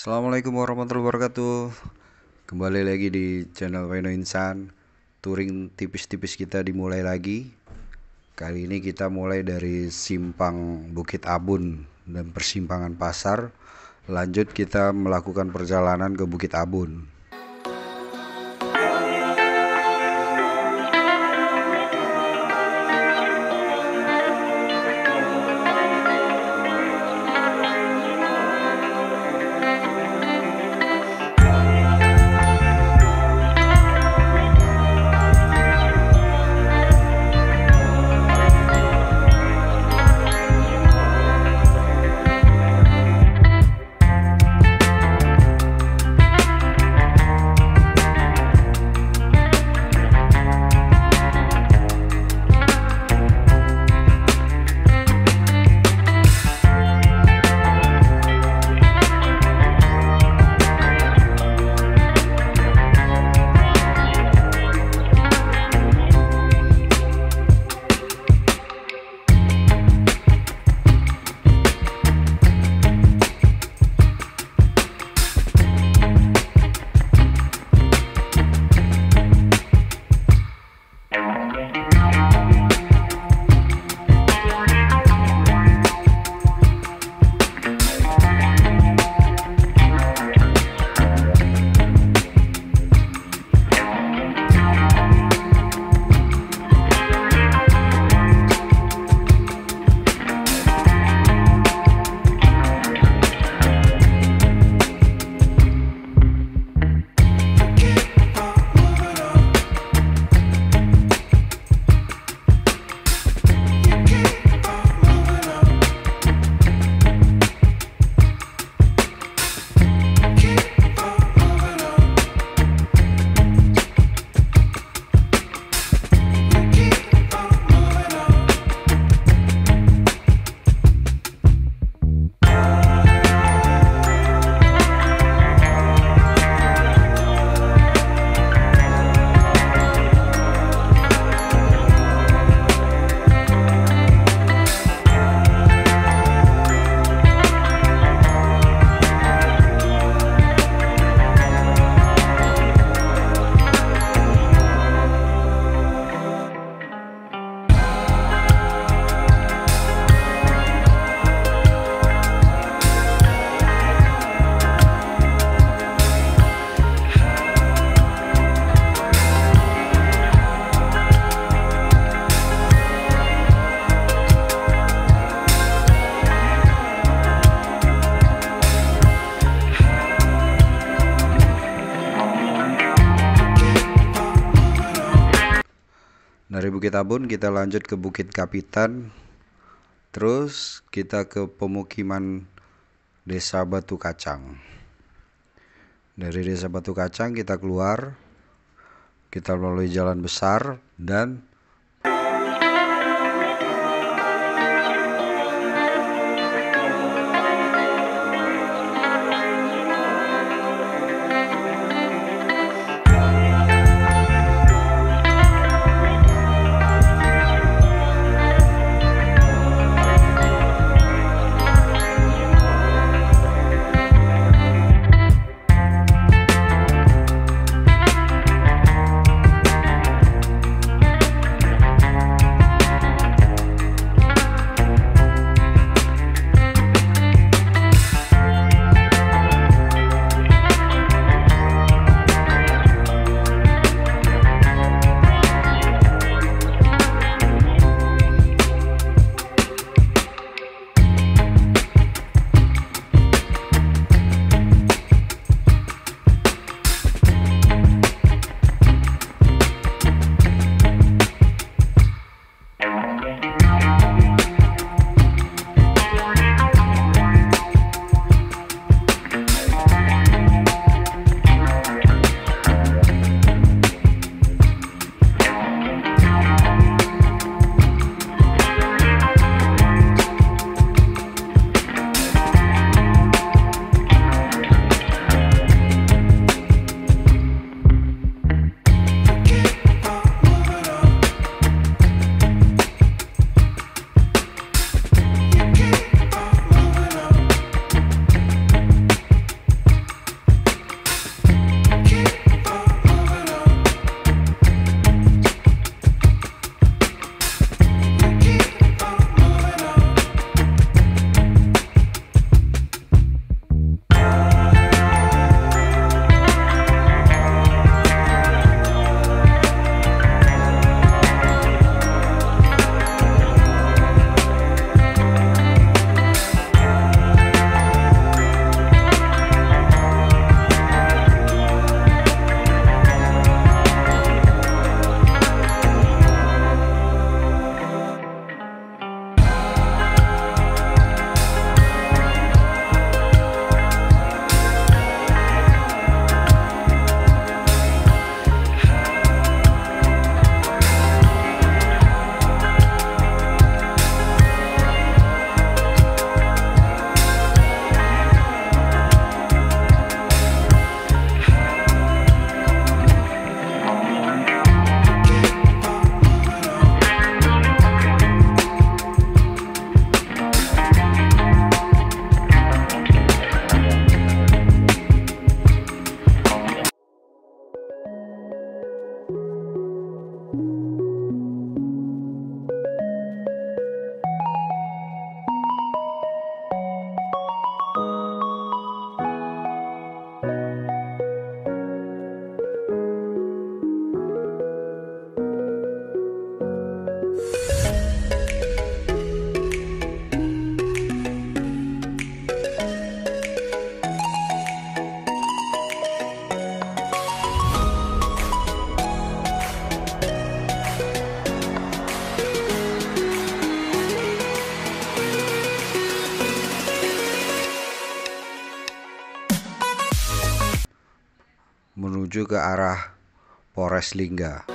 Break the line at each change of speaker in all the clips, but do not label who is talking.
Assalamualaikum warahmatullahi wabarakatuh. Kembali lagi di channel Weno Insan. Touring tipis-tipis kita dimulai lagi. Kali ini kita mulai dari simpang Bukit Abun dan persimpangan pasar. Lanjut kita melakukan perjalanan ke Bukit Abun. Dari Bukit Abun kita lanjut ke Bukit Kapitan. Terus kita ke pemukiman Desa Batu Kacang. Dari Desa Batu Kacang kita keluar, kita melalui jalan besar dan menuju ke arah Polres Lingga.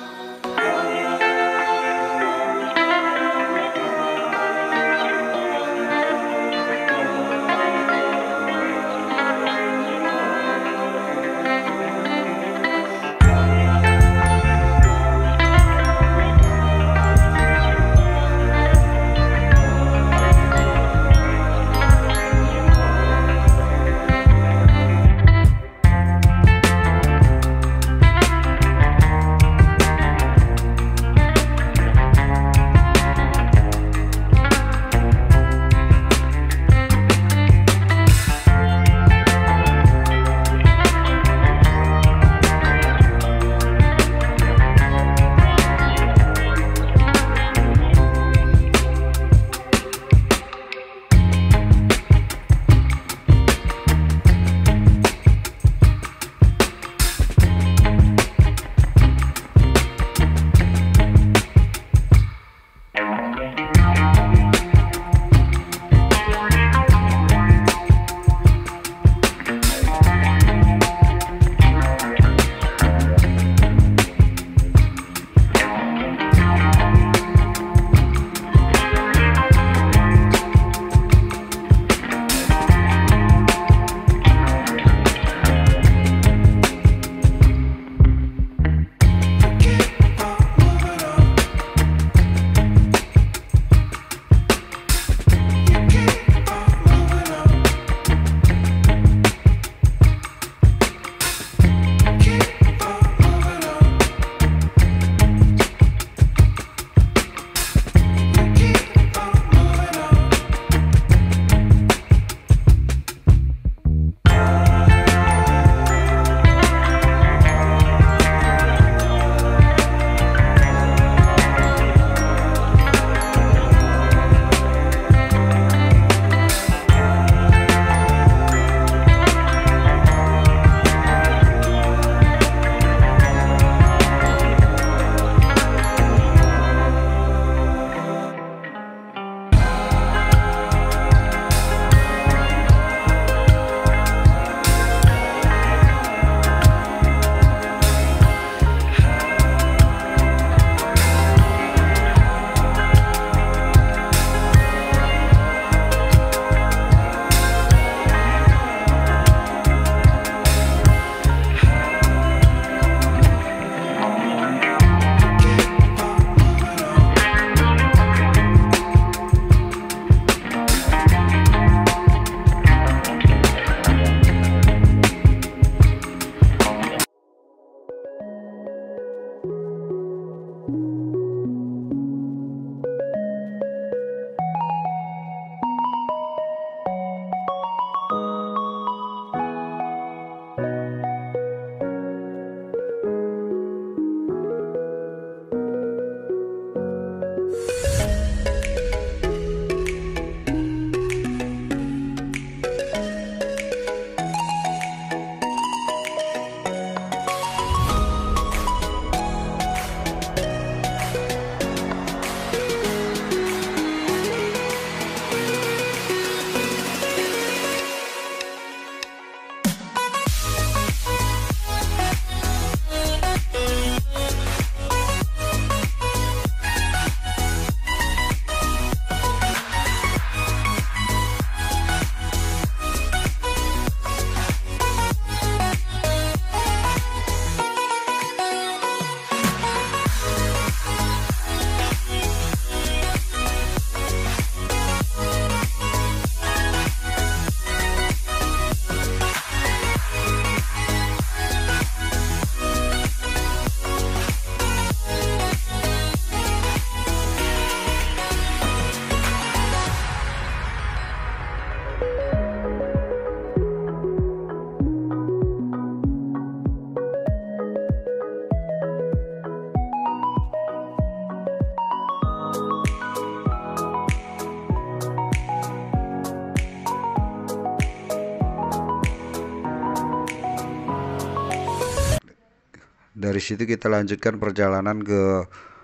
Dari situ kita lanjutkan perjalanan ke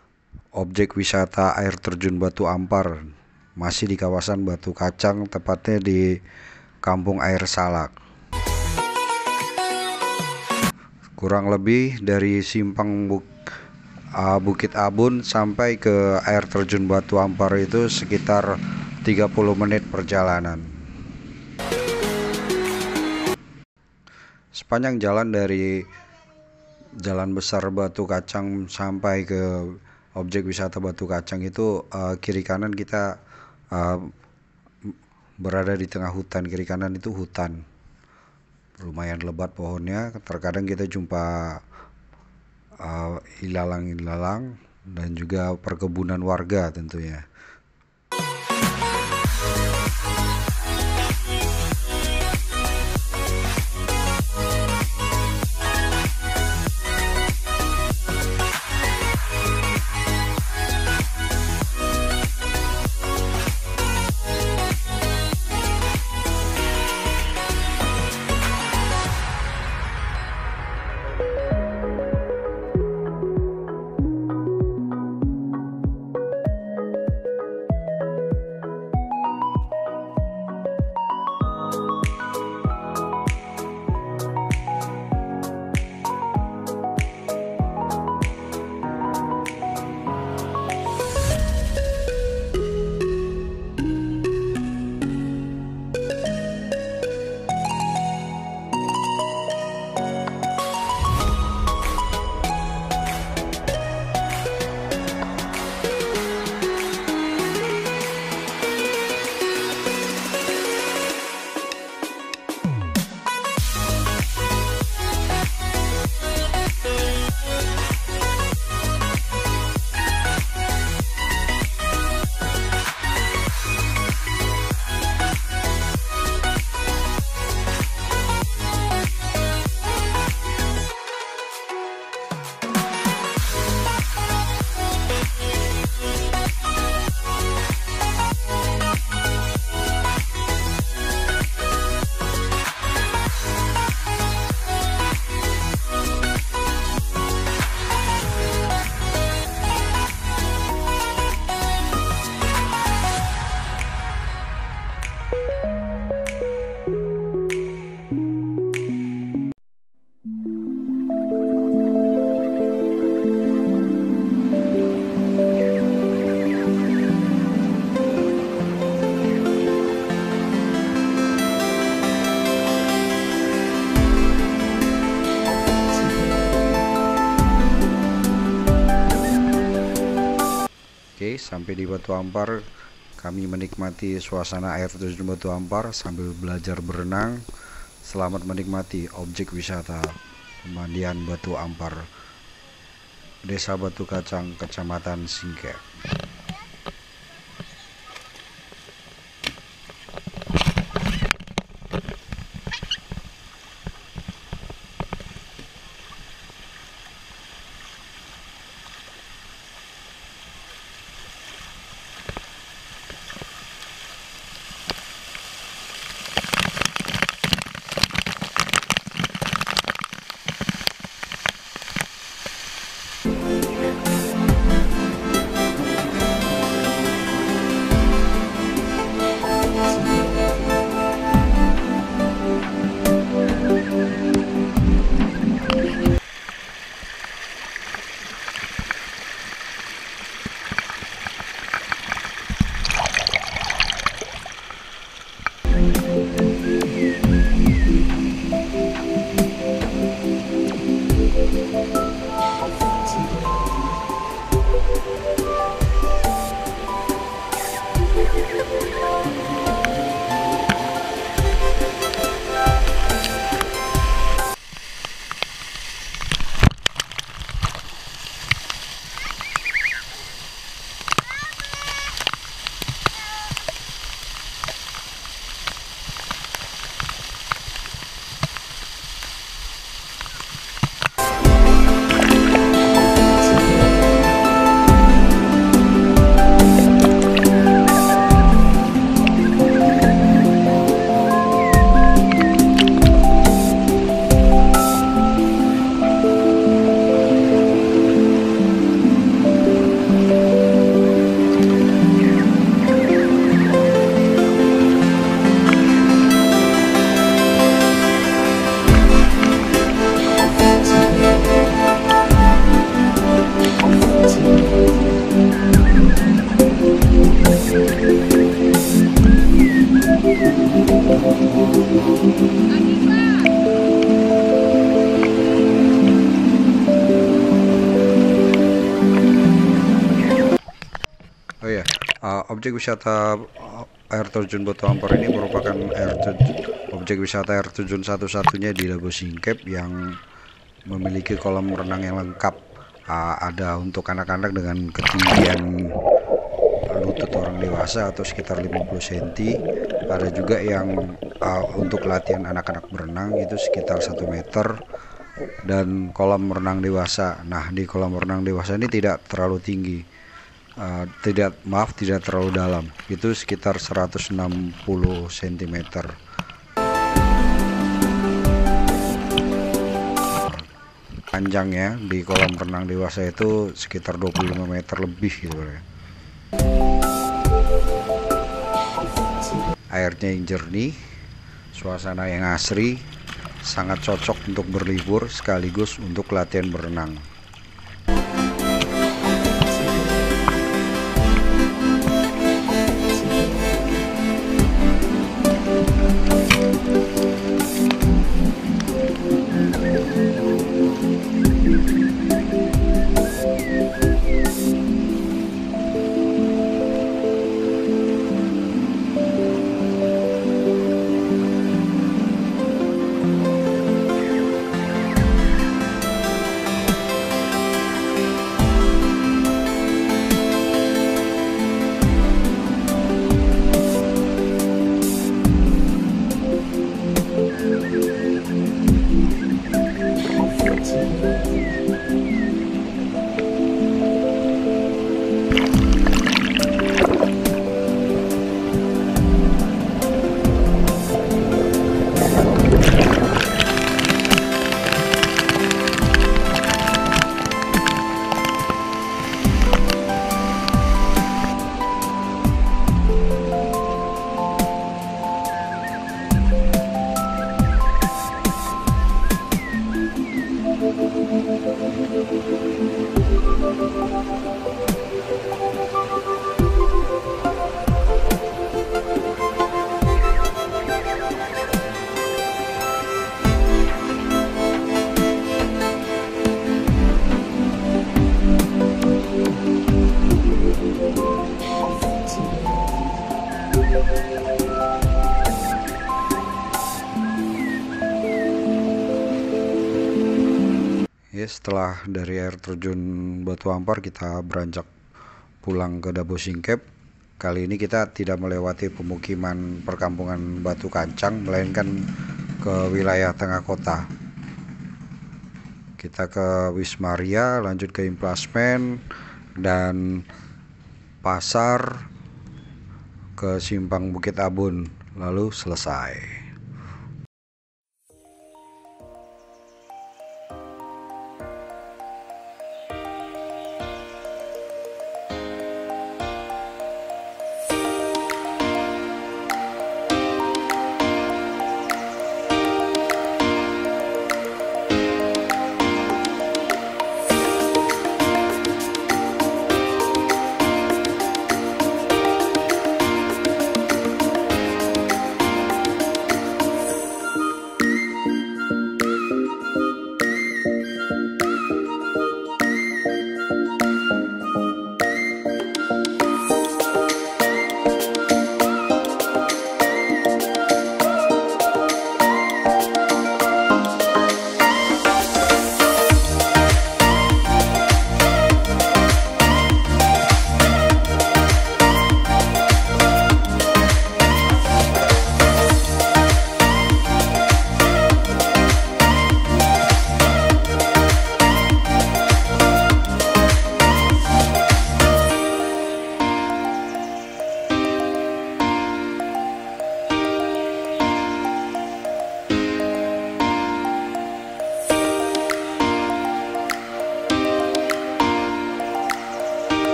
objek wisata air terjun Batu Ampar, masih di kawasan Batu Kacang, tepatnya di Kampung Air Salak. kurang lebih dari Bukit Abun sampai ke air terjun Batu Ampar itu sekitar 30 menit perjalanan. Sepanjang jalan dari Jalan Besar Batu Kacang sampai ke objek wisata Batu Kacang itu kiri kanan kita berada di tengah hutan. Kiri kanan itu hutan, lumayan lebat pohonnya. Terkadang kita jumpa ilalang-ilalang dan juga perkebunan warga tentunya. Oke, sampai di Batu Ampar, kami menikmati suasana air terjun Batu Ampar sambil belajar berenang. Selamat menikmati objek wisata pemandian Batu Ampar, Desa Batu Kacang, Kecamatan Singkep. Objek wisata air terjun Batu Ampar ini merupakan objek wisata air terjun satu-satunya di Dabo Singkep yang memiliki kolam renang yang lengkap. Ada untuk anak-anak dengan ketinggian lutut orang dewasa atau sekitar 50 cm. Ada juga yang untuk latihan anak-anak berenang itu sekitar 1 meter, dan kolam renang dewasa. Nah, di kolam renang dewasa ini tidak terlalu tinggi, tidak terlalu dalam, itu sekitar 160 cm. Panjangnya di kolam renang dewasa itu sekitar 25 meter lebih gitu ya. Airnya yang jernih, suasana yang asri, sangat cocok untuk berlibur sekaligus untuk latihan berenang. Setelah dari air terjun Batu Ampar, kita beranjak pulang ke Dabo Singkep. Kali ini kita tidak melewati pemukiman perkampungan Batu Kancang, melainkan ke wilayah tengah kota. Kita ke Wismaria, lanjut ke Implasmen dan pasar, ke Simpang Bukit Abun, lalu selesai.